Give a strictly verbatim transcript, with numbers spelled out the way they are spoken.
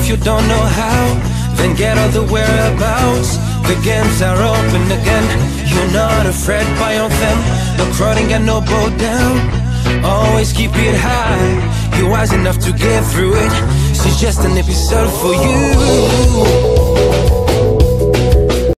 if you don't know how, then get all the whereabouts. The games are open again. You're not afraid by of them. No crawling and no bow down. Always keep it high. You're wise enough to get through it. She's just an episode for you.